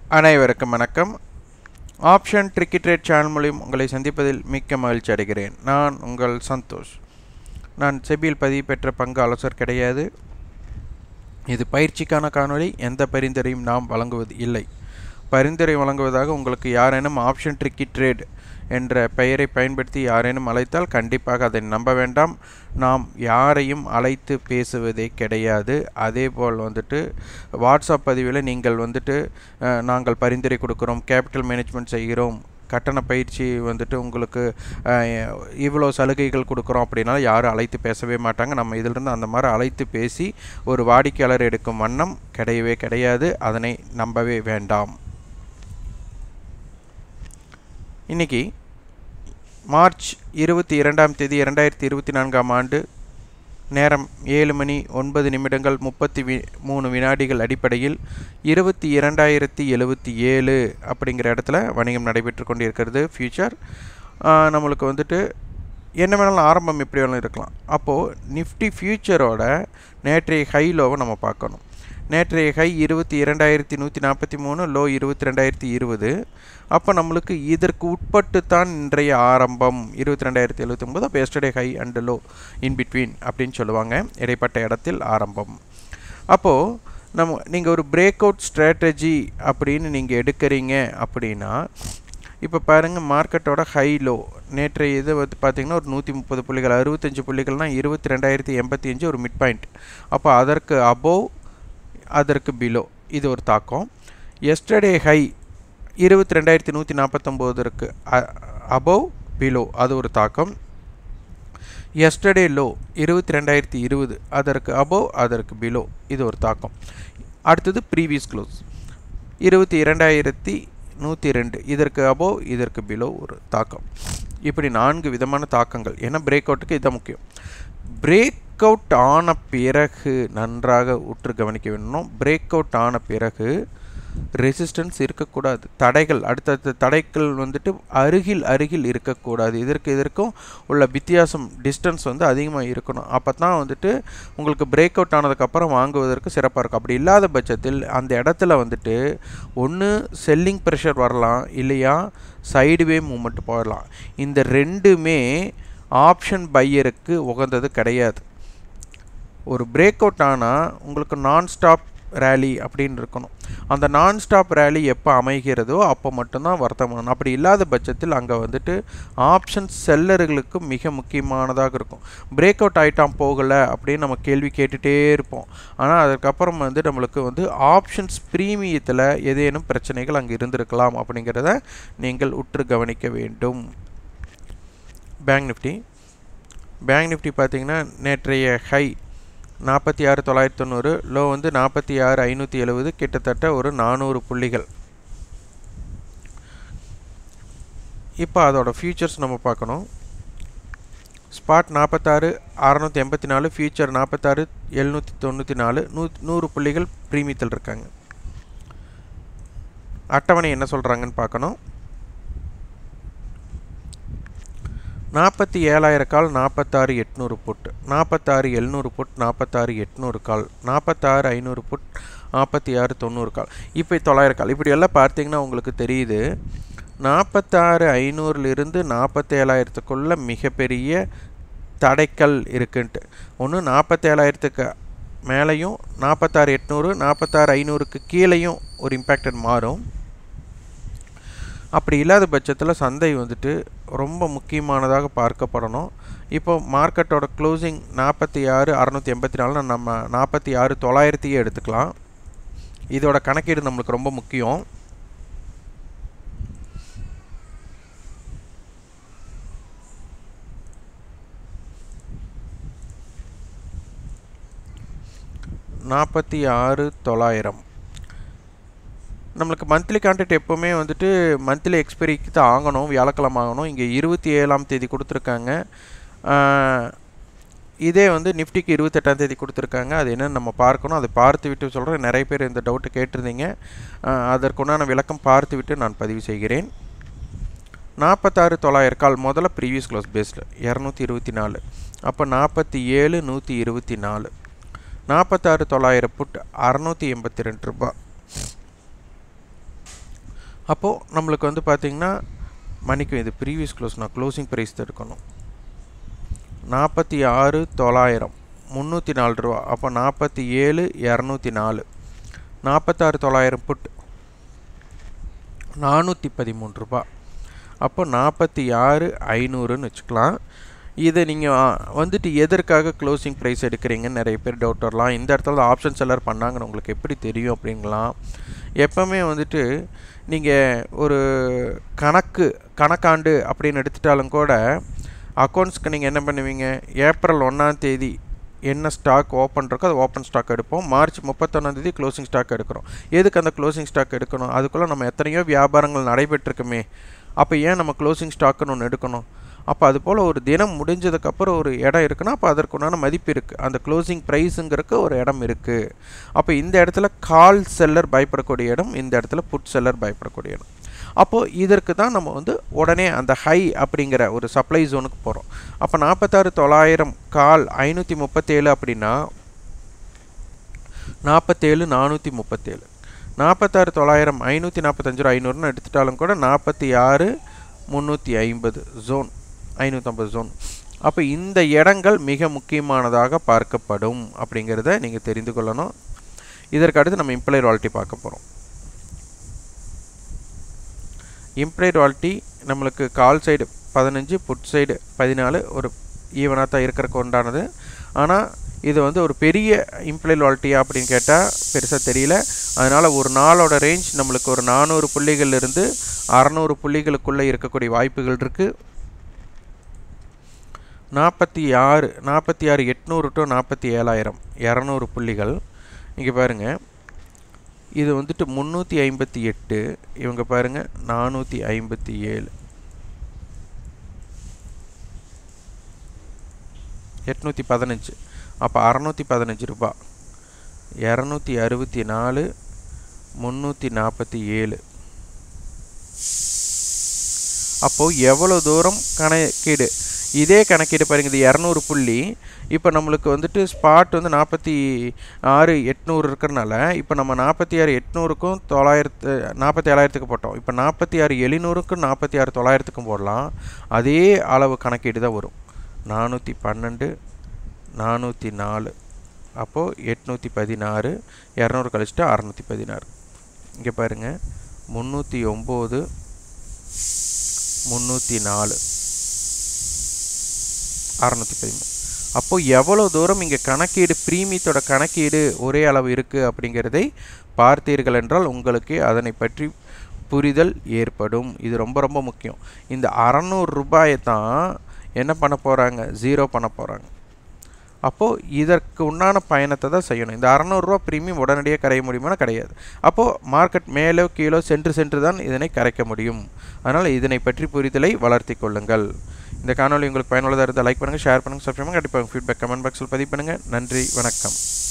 அனைவருக்கும் வணக்கம். Option tricky trade channel மூலம் உங்களை சந்திப்பதில் மிக்க மகிழ்ச்சி அடைகிறேன். நான் உங்கள் சந்தோஷ். நான் செபியில் பதிவு பெற்ற பங்கு ஆலோசகர் கிடையாது. இது பயிற்சிக்கான காணொளி. எந்த பரிந்துரையும் நாம் வழங்குவது இல்லை. பரிந்துரை வழங்குவதாக உங்களுக்கு யாரேனும் ஆப்ஷன் ட்ரிக்கி ட்ரேட் என்ற பெயரை பயன்படுத்தி யாரேனும் அழைத்தால் கண்டிப்பாக அதை நம்ப வேண்டாம். நாம் யாரையும் அழைத்து பேசுவதே கிடையாது. அதேபோல் வாட்ஸ்அப் பதிவில் நீங்கள் நாங்கள் பரிந்துரை கொடுக்குறோம், கேபிட்டல் மேனேஜ்மெண்ட் செய்கிறோம், கட்டண பயிற்சி உங்களுக்கு இவ்வளோ சலுகைகள் கொடுக்குறோம் அப்படின்னா யாரும் அழைத்து பேசவே மாட்டாங்க. நம்ம இதிலிருந்து அந்த மாதிரி அழைத்து பேசி ஒரு வாடிக்கையாளர் எடுக்கும் வண்ணம் கிடையவே கிடையாது. அதனை நம்பவே வேண்டாம். இன்றைக்கி மார்ச் 22 2024 ஆண்டு, நேரம் 7:09 33 வினாடிகள் அடிப்படையில் 22,077 அப்படிங்கிற இடத்துல வணிகம் நடைபெற்று கொண்டிருக்கிறது. ஃபியூச்சர் நம்மளுக்கு என்ன வேணாலும் ஆரம்பம் எப்படி வேணாலும் இருக்கலாம். அப்போது நிஃப்டி ஃபியூச்சரோட நேற்றைய ஹை லோவை நம்ம பார்க்கணும். நேற்றைய ஹை 22,143, லோ 22,020. அப்போ நம்மளுக்கு இதற்கு உட்பட்டு தான் இன்றைய ஆரம்பம் 22,079. அப்போ yesterday high and low in between அப்படின்னு சொல்லுவாங்க. இடைப்பட்ட இடத்தில் ஆரம்பம். அப்போது நீங்கள் ஒரு பிரேக் அவுட் ஸ்ட்ராட்டஜி அப்படின்னு நீங்கள் எடுக்கிறீங்க அப்படின்னா, இப்போ பாருங்கள், மார்க்கெட்டோட ஹை லோ நேற்றைய இது பார்த்திங்கன்னா ஒரு 130 புள்ளிகள், 65 புள்ளிகள்னால் 22,085 ஒரு மிட் பாயிண்ட். அப்போ அதற்கு அபோவ், அதற்கு பிலோ, இது ஒரு தாக்கம். எஸ்டர்டே ஹை 22,149 அபோவ் பிலோ, அது ஒரு தாக்கம். எஸ்டர்டே லோ 22,020, அதற்கு அபோவ், அதற்கு பிலோ, இது ஒரு தாக்கம். அடுத்தது ப்ரீவியஸ் க்ளோஸ் 22,102, இதற்கு அபோவ், இதற்கு பிலோ ஒரு தாக்கம். இப்படி 4 விதமான தாக்கங்கள். ஏன்னா பிரேக் அவுட்டுக்கு இதுதான் முக்கியம். பிரேக் அவுட் ஆன பிறகு நன்றாக உற்று கவனிக்க வேணும். பிரேக் அவுட் ஆன பிறகு ரெசிஸ்டன்ஸ் இருக்கக்கூடாது. தடைகள், அடுத்தடுத்த தடைகள் அருகில் இருக்கக்கூடாது. இதற்கும் உள்ள வித்தியாசம், டிஸ்டன்ஸ் அதிகமாக இருக்கணும். அப்போ தான் உங்களுக்கு பிரேக் அவுட் ஆனதுக்கப்புறம் வாங்குவதற்கு சிறப்பாக இருக்கும். அப்படி இல்லாத பட்சத்தில் அந்த இடத்துல ஒன்று செல்லிங் ப்ரெஷர் வரலாம், இல்லையா சைடுவே மூமெண்ட் போயிடலாம். இந்த ரெண்டுமே ஆப்ஷன் பையருக்கு உகந்தது கிடையாது. ஒரு பிரேக் அவுட் ஆனால் உங்களுக்கு நான் ஸ்டாப் ரேலி அப்படின்னு இருக்கணும். அந்த நான் ஸ்டாப் ரேலி எப்போ அமைகிறதோ அப்போ மட்டும்தான் வர்த்தகம் பண்ணணும். அப்படி இல்லாத பட்சத்தில் அங்கே ஆப்ஷன் செல்லர்களுக்கு மிக முக்கியமானதாக இருக்கும். பிரேக் அவுட் ஐட்டம் போகலை அப்படின்னு நம்ம கேள்வி கேட்டுகிட்டே இருப்போம். ஆனால் அதுக்கப்புறம் நம்மளுக்கு ஆப்ஷன்ஸ் ப்ரீமியத்தில் ஏதேனும் பிரச்சனைகள் அங்கே இருந்திருக்கலாம் அப்படிங்கிறத நீங்கள் உற்று கவனிக்க வேண்டும். பேங்க் நிஃப்டி பார்த்திங்கன்னா நேற்றைய ஹை 46,990, லோ 46,570, கிட்டத்தட்ட ஒரு 400 புள்ளிகள். இப்போ அதோட ஃபியூச்சர்ஸ் நம்ம பார்க்கணும். ஸ்பாட் 46,684, ஃபியூச்சர் 46,794, 100 புள்ளிகள் ப்ரீமியத்தில் இருக்காங்க. அட்டவணை என்ன சொல்கிறாங்கன்னு பார்க்கணும். 47,000 call, 46,800 put, 46,700 put, 46,800 call, 46,500 put, 46,900 call, இப்போ 900 கால். இப்படி எல்லாம் பார்த்தீங்கன்னா உங்களுக்கு தெரியுது 46,500லிருந்து 47,000க்குள்ள மிகப்பெரிய தடைக்கல் இருக்குன்ட்டு. ஒன்று 47,000க்கு மேலேயும் 46,800, 46,500க்கு கீழேயும் ஒரு இம்பேக்டட் மாறும். அப்படி இல்லாத பட்சத்தில் சந்தை ரொம்ப முக்கியமானதாக பார்க்கப்படணும். இப்போ மார்க்கெட்டோட க்ளோசிங் 46,684, நம்ம 46,900 எடுத்துக்கலாம். இதோட கணக்கீடு நம்மளுக்கு ரொம்ப முக்கியம். $46,900 நம்மளுக்கு மந்த்லி கான்ட்ராக்ட் எப்போவுமே மந்த்லி எக்ஸ்பைரிக்கு தான் ஆகணும், வியாழக்கிழமை ஆகணும். இங்கே 27ஆம் தேதி கொடுத்துருக்காங்க. இதே நிஃப்டிக்கு 28ஆம் தேதி கொடுத்துருக்காங்க. அது என்னென்னு நம்ம பார்க்கணும். அதை பார்த்து விட்டு சொல்கிறேன். நிறைய பேர் இந்த டவுட்டு கேட்டிருந்தீங்க. அதற்குண்டான விளக்கம் பார்த்து விட்டு நான் பதிவு செய்கிறேன். 46,900 கால் முதல்ல ப்ரீவியஸ் க்ளோஸ் பேஸில் 224. அப்போ 47,124. 46,900 புட் 682 ரூபாய். அப்போது நம்மளுக்கு வந்து பார்த்திங்கன்னா மன்னிக்கும், இது ப்ரீவியஸ் க்ளோஸ், நான் க்ளோசிங் ப்ரைஸ் தான் எடுக்கணும். 46,900 304 ரூபா. அப்போ 47,204. 46,900 புட் 413 ரூபா. அப்போ 46,500ன்னு வச்சுக்கலாம். இதை நீங்கள் வந்துட்டு எதற்காக க்ளோசிங் ப்ரைஸ் எடுக்கிறீங்கன்னு நிறைய பேர் டவுட் வரலாம். இந்த இடத்துல ஆப்ஷன் செல்லர் பண்ணாங்கன்னு உங்களுக்கு எப்படி தெரியும் அப்படிங்கலாம். எப்போவுமே வந்துட்டு நீங்கள் ஒரு கணக்காண்டு அப்படின்னு எடுத்துட்டாலும் கூட அக்கௌண்ட்ஸ்க்கு நீங்கள் என்ன பண்ணுவீங்க, ஏப்ரல் 1ஆம் தேதி என்ன ஸ்டாக் ஓப்பன் இருக்கோ அது ஓப்பன் ஸ்டாக் எடுப்போம். மார்ச் 31ஆம் தேதி க்ளோசிங் ஸ்டாக் எடுக்கிறோம். எதுக்கு அந்த க்ளோசிங் ஸ்டாக் எடுக்கணும்? அதுக்குள்ளே நம்ம எத்தனையோ வியாபாரங்கள் நடைபெற்றிருக்குமே, அப்போ ஏன் நம்ம க்ளோசிங் ஸ்டாக்குன்னு ஒன்று எடுக்கணும்? அப்போ அது போல் ஒரு தினம் முடிஞ்சதுக்கப்புறம் ஒரு இடம் இருக்குன்னா அப்போ அதற்குண்டான மதிப்பு இருக்குது, அந்த க்ளோசிங் ப்ரைஸுங்கிறதுக்கு ஒரு இடம் இருக்குது. அப்போ இந்த இடத்துல கால் செல்லர் பயப்படக்கூடிய இடம், இந்த இடத்துல புட் செல்லர் பயப்படக்கூடிய இடம். அப்போது இதற்கு தான் நம்ம வந்து உடனே அந்த ஹை அப்படிங்கிற ஒரு சப்ளை ஜோனுக்கு போகிறோம். அப்போ 46,900 கால் 537 அப்படின்னா 47,437. 46,900 545 ரூபா 500ன்னு எடுத்துட்டாலும் கூட 46,350 ஜோன், 550 ஜோன். அப்போ இந்த இடங்கள் மிக முக்கியமானதாக பார்க்கப்படும் அப்படிங்கிறத நீங்கள் தெரிந்து கொள்ளணும். இதற்கு அடுத்து நம்ம இம்ப்ளைட் வாலிட்டி பார்க்க போகிறோம். இம்ப்ளைட் வாலிட்டி நம்மளுக்கு கால் சைடு 15, புட் சைடு 14 ஒரு ஈவனாக தான் இருக்கிறக்கு உண்டானது. ஆனால் இது வந்து ஒரு பெரிய இம்ப்ளைட் வாலிட்டியா அப்படின்னு கேட்டால் பெருசாக தெரியல. அதனால் ஒரு நாளோட ரேஞ்ச் நம்மளுக்கு ஒரு 400 புள்ளிகள்லேருந்து 600 புள்ளிகளுக்குள்ளே இருக்கக்கூடிய வாய்ப்புகள் இருக்குது. 46,800 to 47,000 200 புள்ளிகள். இங்கே பாருங்கள், இது வந்துட்டு 358, இவங்க பாருங்கள் 457, 815. அப்போ 615 ரூபா, 264, 347. அப்போது எவ்வளோ தூரம் கணக்கீடு, இதே கணக்கீடு பாருங்கள், இது 200 புள்ளி. இப்போ நம்மளுக்கு வந்துட்டு ஸ்பாட் வந்து 46,800 இருக்கிறனால இப்போ நம்ம 46,800க்கும் 47,000க்கு போட்டோம். இப்போ 46,700க்கும் 46,900க்கும் போடலாம். அதே அளவு கணக்கீடு தான் வரும். 412, 404, அப்போது 816, 200 கழிச்சிட்டு 616. இங்கே பாருங்கள் 309, 304, 613. அப்போது எவ்வளோ தூரம் இங்கே கணக்கீடு, ப்ரீமியத்தோட கணக்கீடு ஒரே அளவு இருக்குது அப்படிங்கிறதை பார்த்தீர்கள் என்றால் உங்களுக்கு அதனை பற்றி புரிதல் ஏற்படும். இது ரொம்ப ரொம்ப முக்கியம். இந்த 600 ரூபாயை தான் என்ன பண்ண போகிறாங்க, ஜீரோ பண்ண போகிறாங்க. அப்போது இதற்கு உண்டான பயணத்தை தான் செய்யணும். இந்த 600 ரூபா ப்ரீமியம் உடனடியாக கரைய முடியுமானா கிடையாது. அப்போது மார்க்கெட் மேலே கீழே சென்று தான் இதனை கரைக்க முடியும். அதனால் இதனை பற்றி புரிதலை வளர்த்தி கொள்ளுங்கள். இந்த காணொலி உங்களுக்கு பயனுள்ளதாக இருந்தால் லைக் பண்ணுங்கள், ஷேர் பண்ணுங்கள், சப்ஸ்கிரைப் பண்ணுங்கள். கண்டிப்பாக ஃபீட்பேக் கமெண்ட் பாக்ஸில் பதிவு பண்ணுங்கள். நன்றி, வணக்கம்.